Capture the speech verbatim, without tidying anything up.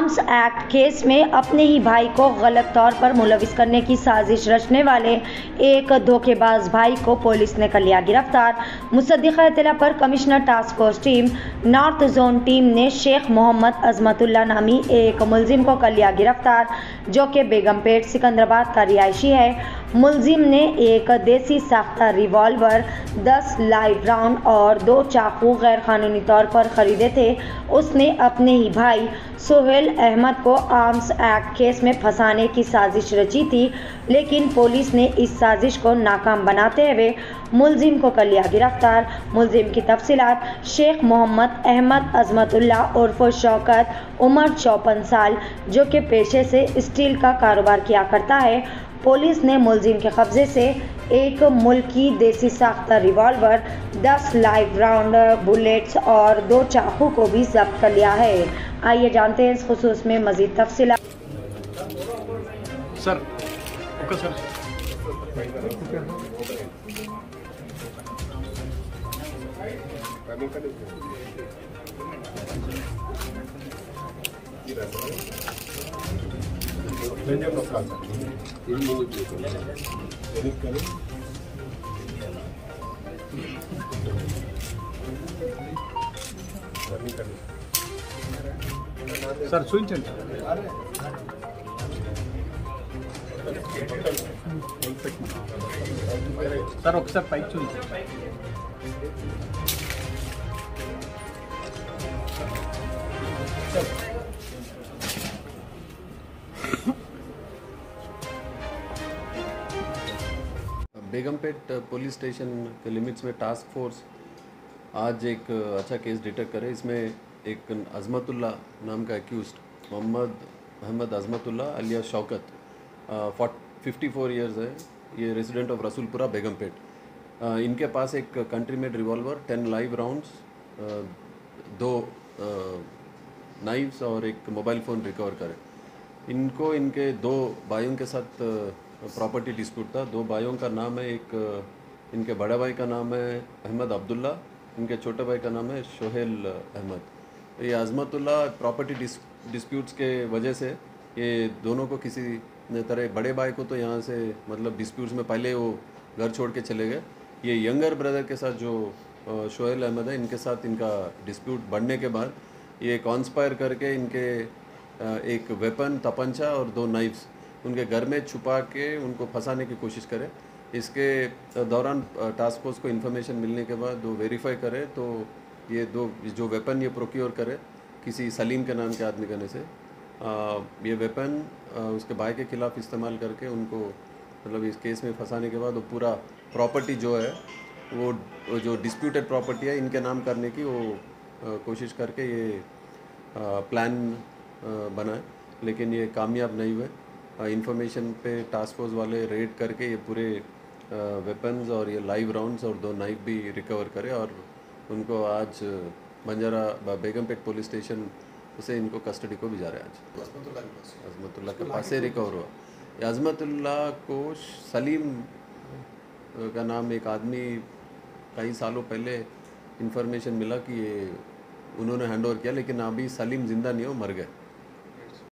Arms act case में अपने ही भाई को गलत तौर पर मुलविस करने की साजिश रचने वाले एक धोखेबाज भाई को पुलिस ने कर लिया गिरफ्तार। मुसद्दिक़ा इत्तला पर commissioner task force team north zone team ने शेख मोहम्मद अजमतुल्ला नामी एक मुलजिम को कर लिया गिरफ्तार, जो कि बेगमपेट सिकंदराबाद का रिहायशी है। मुलजिम ने एक देसी साख्ता रिवॉल्वर, दस लाइव राउंड और दो चाकू गैर कानूनी तौर पर खरीदे थे। उसने अपने ही भाई सोहेल अहमद को आर्म्स एक्ट केस में फंसाने की साजिश रची थी, लेकिन पुलिस ने इस साजिश को नाकाम बनाते हुए मुलजिम को कर लिया गिरफ्तार। मुलजिम की तफसीलात शेख मोहम्मद अहमद अजमतुल्ला उर्फ शौकत, उम्र चौपन साल, जो कि पेशे से स्टील का कारोबार किया करता है। पुलिस ने मुलजिम के कब्जे से एक मुल्की देसी साख्ता रिवॉल्वर, दस लाइव राउंड बुलेट्स और दो चाकू को भी जब्त कर लिया है। आइए जानते हैं इस खुसूस में मजीद तफसीलात। सर ओके सर సార్ చూపించండి సార్ ఒకసారి పైకి చూపించండి बेगमपेट पुलिस स्टेशन के लिमिट्स में टास्क फोर्स आज एक अच्छा केस डिटेक्ट करे। इसमें एक अजमतुल्ला नाम का accused Mohammed Ahmed Azmatullah alias Shaukat fifty four years है, ये रेजिडेंट ऑफ रसूलपुरा बेगमपेट। इनके पास एक country made revolver, ten live rounds, दो नाइव्स और एक मोबाइल फ़ोन रिकवर करे। इनको इनके दो भाइयों के साथ प्रॉपर्टी डिस्प्यूट था। दो भाइयों का नाम है, एक इनके बड़े भाई का नाम है अहमद अब्दुल्ला, इनके छोटे भाई का नाम है सोहेल अहमद। तो ये अजमतुल्ला प्रॉपर्टी डिस्प्यूट्स के वजह से ये दोनों को किसी तरह, बड़े भाई को तो यहाँ से मतलब डिस्प्यूट्स में पहले वो घर छोड़ के चले गए। ये यंगर ब्रदर के साथ जो सोहेल अहमद है, इनके साथ इनका डिस्प्यूट बढ़ने के बाद ये कॉन्स्पायर करके इनके एक वेपन, तपंचा और दो नाइफ्स उनके घर में छुपा के उनको फंसाने की कोशिश करे। इसके दौरान टास्क फोर्स को इन्फॉर्मेशन मिलने के बाद वो वेरीफाई करे तो ये दो जो वेपन ये प्रोक्योर करे किसी सलीम के नाम के आदमी करने से, आ, ये वेपन आ, उसके भाई के ख़िलाफ़ इस्तेमाल करके उनको मतलब इस केस में फंसाने के बाद वो पूरा प्रॉपर्टी जो है वो, वो जो डिस्प्यूटेड प्रॉपर्टी है इनके नाम करने की वो आ, कोशिश करके ये आ, प्लान बनाए, लेकिन ये कामयाब नहीं हुए। इंफॉर्मेशन पे टास्क फोर्स वाले रेड करके ये पूरे वेपन्स और ये लाइव राउंड्स और दो नाइफ भी रिकवर करे और उनको आज बंजारा बेगमपेट पुलिस स्टेशन से इनको कस्टडी को भिजा रहे हैं। आज अजमतुल्ला के पास से रिकवर हुआ। ये अजमतुल्ला को सलीम का नाम एक आदमी कई सालों पहले इन्फॉर्मेशन मिला कि ये उन्होंने हैंड ओवर किया, लेकिन अभी सलीम ज़िंदा नहीं हो, मर गए।